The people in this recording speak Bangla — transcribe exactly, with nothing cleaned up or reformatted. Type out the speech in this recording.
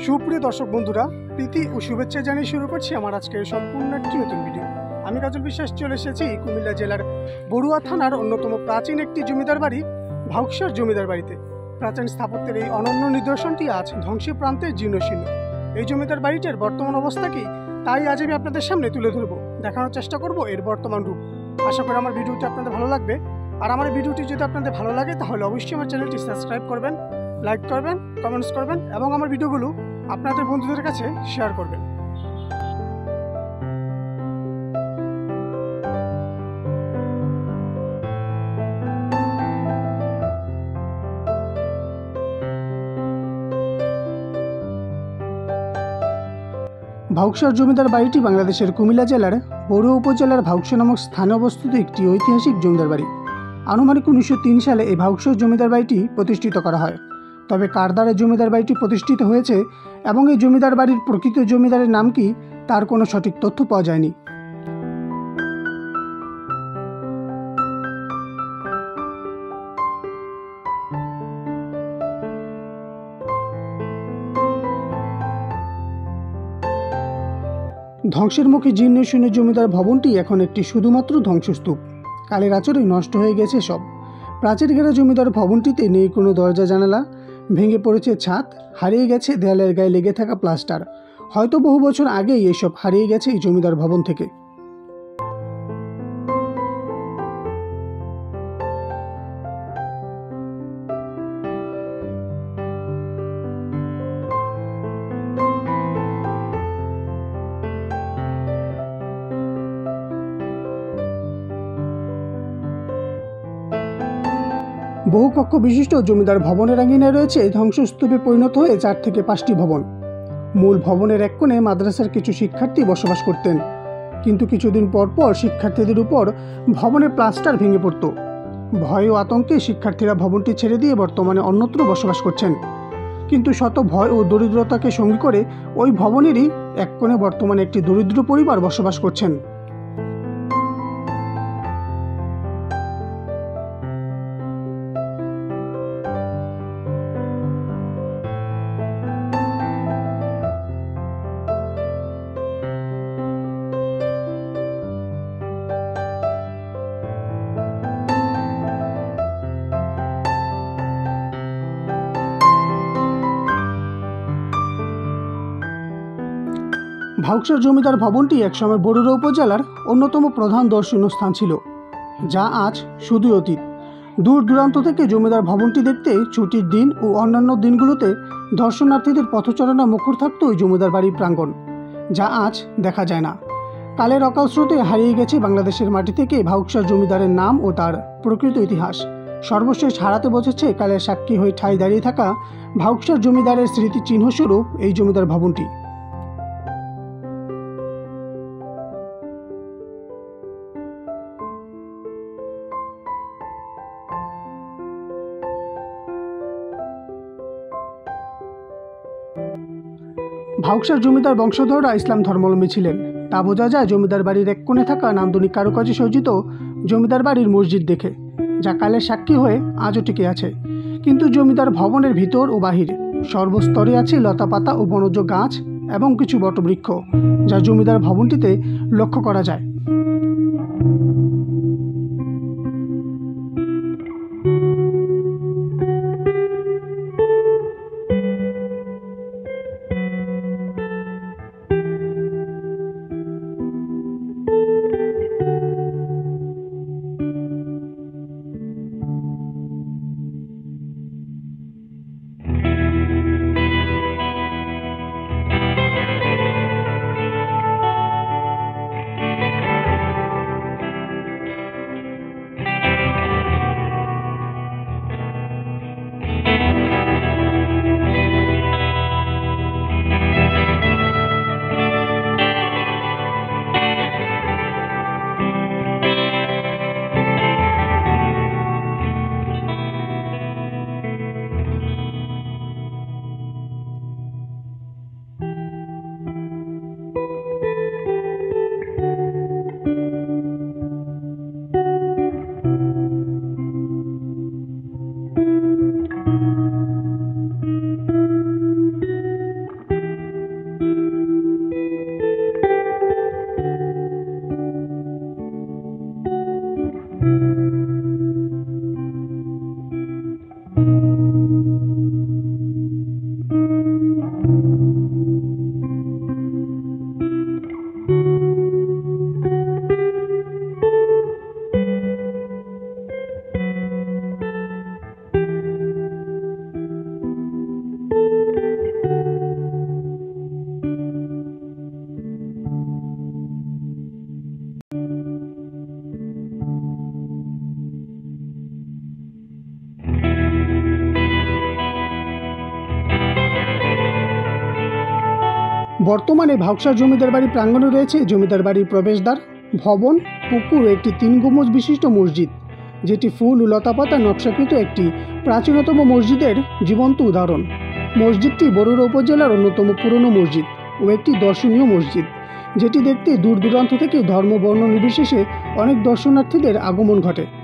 সুপ্রিয় দর্শক বন্ধুরা, প্রীতি ও শুভেচ্ছা জানিয়ে শুরু করছি আমার আজকের সম্পূর্ণ একটি নতুন ভিডিও। আমি কাজল বিশ্বাস চলে এসেছি কুমিল্লা জেলার বড়ুয়া থানার অন্যতম প্রাচীন একটি জমিদার বাড়ি ভাউকসার জমিদার বাড়িতে। প্রাচীন স্থাপত্যের এই অনন্য নিদর্শনটি আজ ধ্বংসের প্রান্তে জীর্ণশীর্ণ। এই জমিদার বাড়িটির বর্তমান অবস্থা কি, তাই আজ আমি আপনাদের সামনে তুলে ধরবো, দেখানোর চেষ্টা করব এর বর্তমান রূপ। আশা করি আমার ভিডিওটি আপনাদের ভালো লাগবে। আর আমার ভিডিওটি যদি আপনাদের ভালো লাগে তাহলে অবশ্যই আমার চ্যানেলটি সাবস্ক্রাইব করবেন, লাইক করবেন, কমেন্টস করবেন এবং আমার ভিডিওগুলো আপনাদের বন্ধুদের কাছে শেয়ার করবেন। ভাউকসার জমিদার বাড়িটি বাংলাদেশের কুমিল্লা জেলার বড়ুয়া উপজেলার ভাউকসা নামক স্থানে অবস্থিত একটি ঐতিহাসিক জমিদার বাড়ি। আনুমানিক উনিশশো তিন সালে এই ভাউকসার জমিদার বাড়িটি প্রতিষ্ঠিত করা হয়। তবে কার দ্বারা জমিদার বাড়িটি প্রতিষ্ঠিত হয়েছে এবং এই জমিদার বাড়ির প্রকৃত জমিদারের নাম কি, তার কোনো সঠিক তথ্য পাওয়া যায়নি। ধ্বংসের মুখে জীর্ণশীর্ণ জমিদার ভবনটি এখন একটি শুধুমাত্র ধ্বংসস্তূপ। কালের আঁচড়ে নষ্ট হয়ে গেছে সব। প্রাচীর ঘেরা জমিদার ভবনটিতে নেই কোনো দরজা জানালা, ভেঙে পড়েছে ছাদ, হারিয়ে গেছে দেয়ালের গায়ে লেগে থাকা প্লাস্টার। হয়তো বহু বছর আগেই এসব হারিয়ে গেছে এই জমিদার ভবন থেকে। বহুকক্ষ বিশিষ্ট জমিদার ভবনের আঙিনায় রয়েছে ধ্বংসস্তূপে পরিণত হয়ে চার থেকে পাঁচটি ভবন। মূল ভবনের এক কোণে মাদ্রাসার কিছু শিক্ষার্থী বসবাস করতেন, কিন্তু কিছুদিন পর পর শিক্ষার্থীদের উপর ভবনের প্লাস্টার ভেঙে পড়ত। ভয় ও আতঙ্কে শিক্ষার্থীরা ভবনটি ছেড়ে দিয়ে বর্তমানে অন্যত্র বসবাস করছেন। কিন্তু শত ভয় ও দরিদ্রতাকে সঙ্গী করে ওই ভবনেরই এক কোণে বর্তমানে একটি দরিদ্র পরিবার বসবাস করছেন। ভাউকসার জমিদার ভবনটি একসময় বড়ুয়া উপজেলার অন্যতম প্রধান দর্শনীয় স্থান ছিল, যা আজ শুধুই অতীত। দূর দূরান্ত থেকে জমিদার ভবনটি দেখতে ছুটির দিন ও অন্যান্য দিনগুলোতে দর্শনার্থীদের পথচারণা মুখর থাকত ওই জমিদার বাড়ির প্রাঙ্গণ, যা আজ দেখা যায় না। কালের অকাল স্রোতে হারিয়ে গেছে বাংলাদেশের মাটি থেকে ভাউকসার জমিদারের নাম ও তার প্রকৃত ইতিহাস। সর্বশেষ হারাতে বসেছে কালের সাক্ষী হয়ে ঠাঁই দাঁড়িয়ে থাকা ভাউকসার জমিদারের স্মৃতিচিহ্নস্বরূপ এই জমিদার ভবনটি। ভাউকসার জমিদার বংশধররা ইসলাম ধর্মাবলম্বী ছিলেন, তা বোঝা যায় জমিদার বাড়ির এক কোণে থাকা নান্দনিক কারুকাজে সজ্জিত জমিদার বাড়ির মসজিদ দেখে, যা কালের সাক্ষী হয়ে আজও টিকে আছে। কিন্তু জমিদার ভবনের ভিতর ও বাহির সর্বস্তরে আছে লতাপাতা ও বনজ গাছ এবং কিছু বটবৃক্ষ, যা জমিদার ভবনটিতে লক্ষ্য করা যায়। বর্তমানে ভাউকসার জমিদার বাড়ি প্রাঙ্গণে রয়েছে জমিদার বাড়ির প্রবেশদ্বার, ভবন, পুকুর, একটি তিন গম্বুজ বিশিষ্ট মসজিদ, যেটি ফুল ও লতাপাতা নকশাকৃত একটি প্রাচীনতম মসজিদের জীবন্ত উদাহরণ। মসজিদটি বরুড়া উপজেলার অন্যতম পুরনো মসজিদ ও একটি দর্শনীয় মসজিদ, যেটি দেখতে দূর দূরান্ত থেকে ধর্ম বর্ণ নির্বিশেষে অনেক দর্শনার্থীদের আগমন ঘটে।